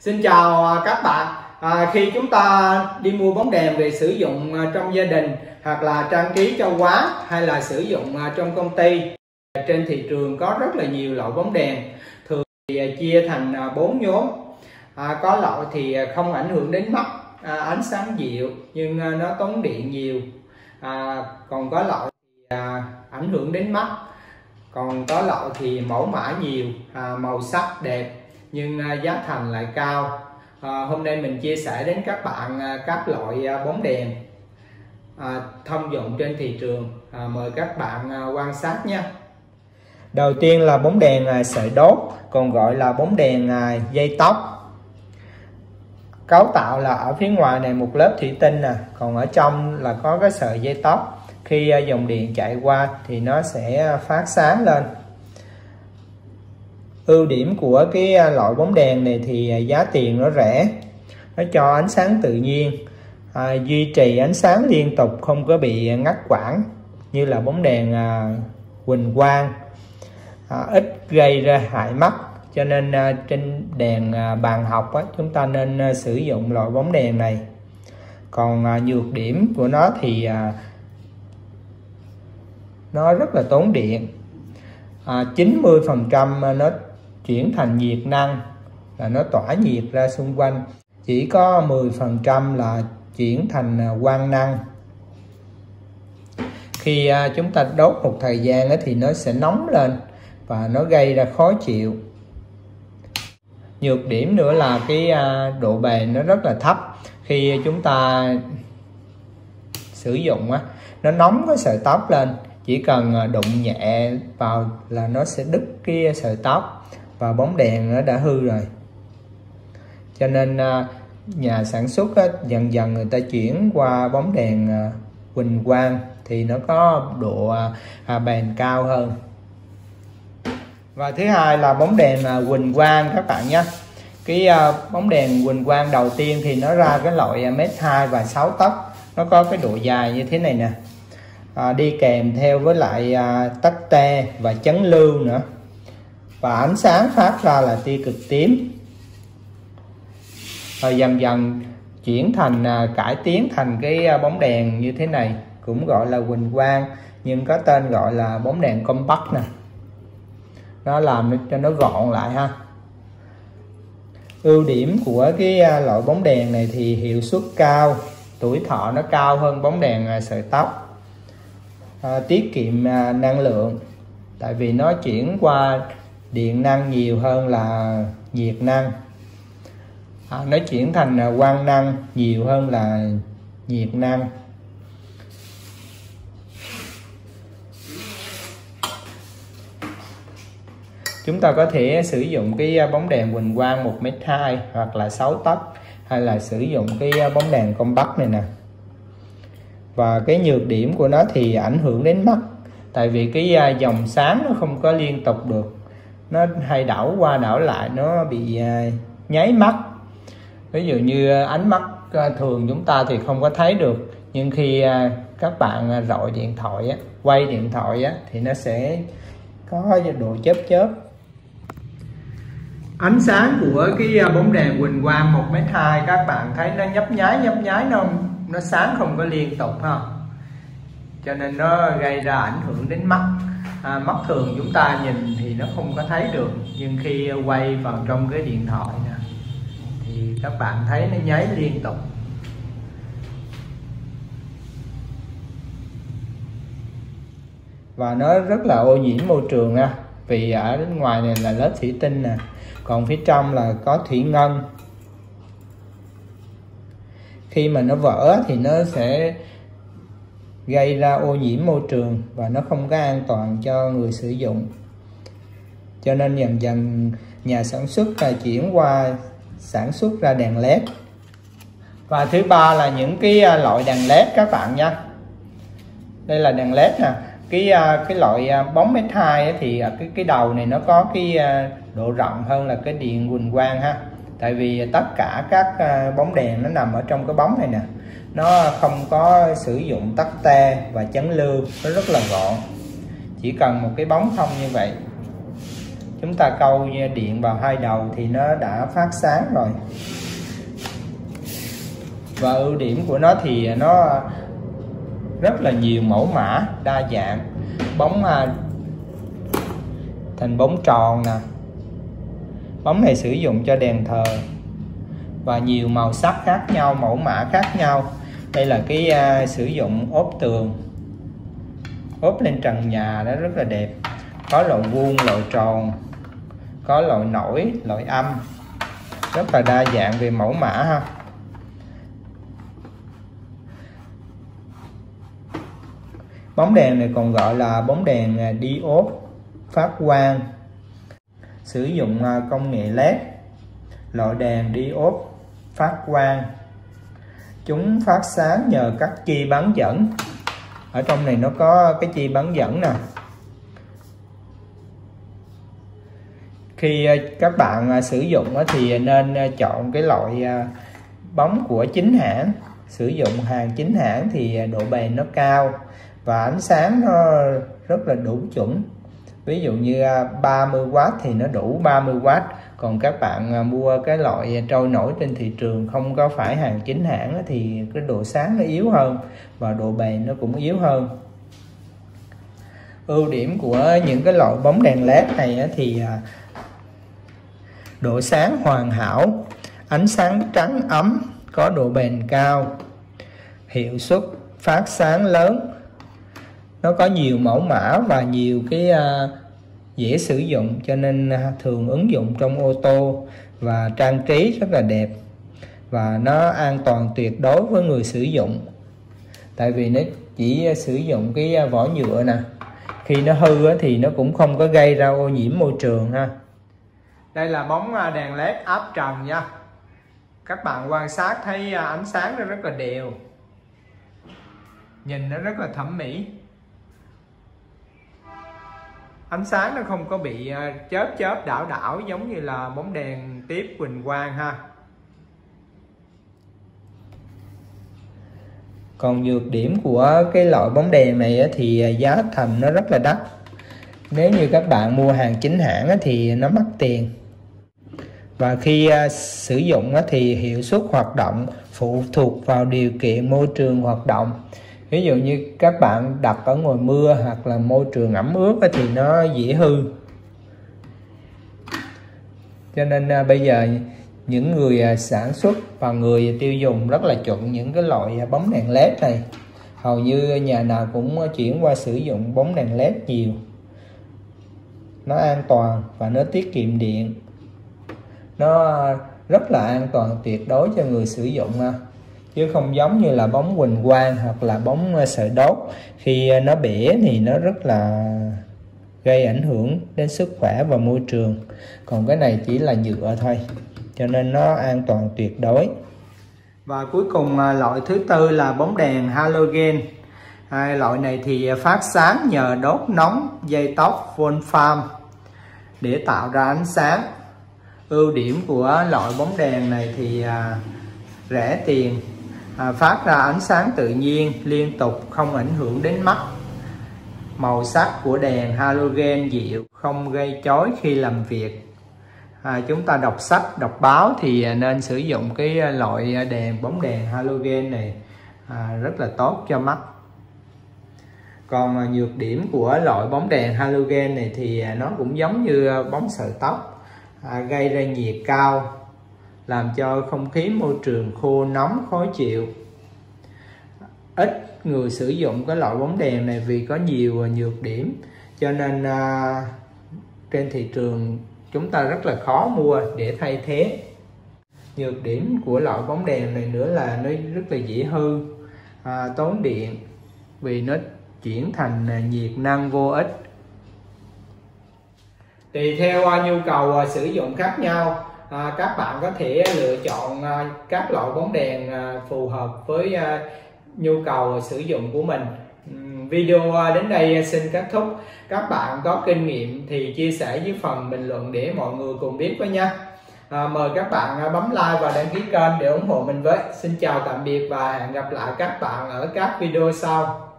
Xin chào các bạn. Khi chúng ta đi mua bóng đèn về sử dụng trong gia đình hoặc là trang trí cho quán hay là sử dụng trong công ty, trên thị trường có rất là nhiều loại bóng đèn, thường thì chia thành 4 nhóm. Có loại thì không ảnh hưởng đến mắt, ánh sáng dịu nhưng nó tốn điện nhiều. Còn có loại thì ảnh hưởng đến mắt, còn có loại thì mẫu mã nhiều, màu sắc đẹp nhưng giá thành lại cao. Hôm nay mình chia sẻ đến các bạn các loại bóng đèn thông dụng trên thị trường. Mời các bạn quan sát nhé. Đầu tiên là bóng đèn sợi đốt, còn gọi là bóng đèn dây tóc. Cấu tạo là ở phía ngoài này một lớp thủy tinh nè, còn ở trong là có cái sợi dây tóc. Khi dòng điện chạy qua thì nó sẽ phát sáng lên. Ưu điểm của cái loại bóng đèn này thì giá tiền nó rẻ, nó cho ánh sáng tự nhiên, duy trì ánh sáng liên tục, không có bị ngắt quãng như là bóng đèn huỳnh quang, ít gây ra hại mắt. Cho nên trên đèn bàn học chúng ta nên sử dụng loại bóng đèn này. Còn nhược điểm của nó thì nó rất là tốn điện. 90% nó chuyển thành nhiệt năng, là nó tỏa nhiệt ra xung quanh. Chỉ có 10% là chuyển thành quang năng. Khi chúng ta đốt một thời gian thì nó sẽ nóng lên và nó gây ra khó chịu. Nhược điểm nữa là cái độ bền nó rất là thấp. Khi chúng ta sử dụng nó nóng cái sợi tóc lên, chỉ cần đụng nhẹ vào là nó sẽ đứt cái sợi tóc và bóng đèn nó đã hư rồi. Cho nên nhà sản xuất dần dần người ta chuyển qua bóng đèn huỳnh quang thì nó có độ bền cao hơn. Và thứ hai là bóng đèn huỳnh quang các bạn nhé. Cái bóng đèn huỳnh quang đầu tiên thì nó ra cái loại 1m2 và 6 tấc, nó có cái độ dài như thế này nè. Đi kèm theo với lại tắc te và chấn lưu nữa, và ánh sáng phát ra là tia cực tím. Rồi dần dần chuyển thành cải tiến thành cái bóng đèn như thế này, cũng gọi là huỳnh quang nhưng có tên gọi là bóng đèn compact nè. Nó làm cho nó gọn lại ha. Ưu điểm của cái loại bóng đèn này thì hiệu suất cao, tuổi thọ nó cao hơn bóng đèn sợi tóc. Tiết kiệm năng lượng, tại vì nó chuyển qua điện năng nhiều hơn là nhiệt năng. Nó chuyển thành quang năng nhiều hơn là nhiệt năng. Chúng ta có thể sử dụng cái bóng đèn huỳnh quang 1m2 hoặc là 6 tấc, hay là sử dụng cái bóng đèn compact này nè. Và cái nhược điểm của nó thì ảnh hưởng đến mắt, tại vì cái dòng sáng nó không có liên tục được, nó hay đảo qua đảo lại, nó bị nháy mắt. Ví dụ như ánh mắt thường chúng ta thì không có thấy được, nhưng khi các bạn rọi điện thoại quay điện thoại thì nó sẽ có độ chớp chớp. Ánh sáng của cái bóng đèn huỳnh quang 1m2 các bạn thấy nó nhấp nháy, nó sáng không có liên tục ha. Cho nên nó gây ra ảnh hưởng đến mắt. Mắt thường chúng ta nhìn thì nó không có thấy được, nhưng khi quay vào trong cái điện thoại nè thì các bạn thấy nó nháy liên tục. Và nó rất là ô nhiễm môi trường nha, vì ở ngoài này là lớp thủy tinh nè, còn phía trong là có thủy ngân. Khi mà nó vỡ thì nó sẽ gây ra ô nhiễm môi trường và nó không có an toàn cho người sử dụng. Cho nên dần dần nhà sản xuất chuyển qua sản xuất ra đèn led. Và thứ ba là những cái loại đèn led các bạn nha. Đây là đèn led nè. Cái loại bóng M2 thì cái đầu này nó có cái độ rộng hơn là cái điện huỳnh quang ha. Tại vì tất cả các bóng đèn nó nằm ở trong cái bóng này nè, nó không có sử dụng tắc te và chấn lưu, nó rất là gọn, chỉ cần một cái bóng không như vậy. chúng ta câu điện vào hai đầu thì nó đã phát sáng rồi. Và ưu điểm của nó thì nó rất là nhiều mẫu mã đa dạng. Bóng thành bóng tròn nè, bóng này sử dụng cho đèn thờ và nhiều màu sắc khác nhau, mẫu mã khác nhau. Đây là cái sử dụng ốp tường, ốp lên trần nhà đó, rất là đẹp. Có loại vuông, loại tròn, có loại nổi, loại âm, rất là đa dạng về mẫu mã ha. Bóng đèn này còn gọi là bóng đèn diode phát quang, sử dụng công nghệ LED. Loại đèn diode phát quang, chúng phát sáng nhờ các chi bán dẫn. Ở trong này nó có cái chi bán dẫn nè. Khi các bạn sử dụng thì nên chọn cái loại bóng của chính hãng. Sử dụng hàng chính hãng thì độ bền nó cao và ánh sáng nó rất là đủ chuẩn. Ví dụ như 30W thì nó đủ 30W. Còn các bạn mua cái loại trôi nổi trên thị trường không có phải hàng chính hãng thì cái độ sáng nó yếu hơn và độ bền nó cũng yếu hơn. Ưu điểm của những cái loại bóng đèn LED này thì độ sáng hoàn hảo, ánh sáng trắng ấm, có độ bền cao, hiệu suất phát sáng lớn. Nó có nhiều mẫu mã và nhiều cái dễ sử dụng, cho nên thường ứng dụng trong ô tô và trang trí rất là đẹp. Và nó an toàn tuyệt đối với người sử dụng, tại vì nó chỉ sử dụng cái vỏ nhựa nè. Khi nó hư thì nó cũng không có gây ra ô nhiễm môi trường ha. Đây là bóng đèn LED áp trần nha. Các bạn quan sát thấy ánh sáng nó rất là đều, nhìn nó rất là thẩm mỹ. Ánh sáng nó không có bị chớp đảo đảo giống như là bóng đèn tiếp huỳnh quang ha. Còn nhược điểm của cái loại bóng đèn này thì giá thành nó rất là đắt. Nếu như các bạn mua hàng chính hãng thì nó mắc tiền. Và khi sử dụng thì hiệu suất hoạt động phụ thuộc vào điều kiện môi trường hoạt động. Ví dụ như các bạn đặt ở ngoài mưa hoặc là môi trường ẩm ướt thì nó dễ hư. Cho nên bây giờ những người sản xuất và người tiêu dùng rất là chuộng những cái loại bóng đèn LED này. Hầu như nhà nào cũng chuyển qua sử dụng bóng đèn LED nhiều. Nó an toàn và nó tiết kiệm điện. Nó rất là an toàn tuyệt đối cho người sử dụng, chứ không giống như là bóng huỳnh quang hoặc là bóng sợi đốt. Khi nó bể thì nó rất là gây ảnh hưởng đến sức khỏe và môi trường. Còn cái này chỉ là nhựa thôi, cho nên nó an toàn tuyệt đối. Và cuối cùng loại thứ tư là bóng đèn halogen. Loại này thì phát sáng nhờ đốt nóng dây tóc Wolfram để tạo ra ánh sáng. Ưu điểm của loại bóng đèn này thì rẻ tiền, phát ra ánh sáng tự nhiên liên tục, không ảnh hưởng đến mắt. Màu sắc của đèn halogen dịu, không gây chói khi làm việc. Chúng ta đọc sách, đọc báo thì nên sử dụng cái loại bóng đèn halogen này, rất là tốt cho mắt. Còn nhược điểm của loại bóng đèn halogen này thì nó cũng giống như bóng sợi tóc, gây ra nhiệt cao, làm cho không khí môi trường khô nóng khó chịu. Ít người sử dụng cái loại bóng đèn này vì có nhiều nhược điểm, cho nên trên thị trường chúng ta rất là khó mua để thay thế. Nhược điểm của loại bóng đèn này nữa là nó rất là dễ hư, tốn điện vì nó chuyển thành nhiệt năng vô ích. Tùy theo nhu cầu sử dụng khác nhau, các bạn có thể lựa chọn các loại bóng đèn phù hợp với nhu cầu sử dụng của mình. Video đến đây xin kết thúc. Các bạn có kinh nghiệm thì chia sẻ dưới phần bình luận để mọi người cùng biết với nha. Mời các bạn bấm like và đăng ký kênh để ủng hộ mình với. Xin chào tạm biệt và hẹn gặp lại các bạn ở các video sau.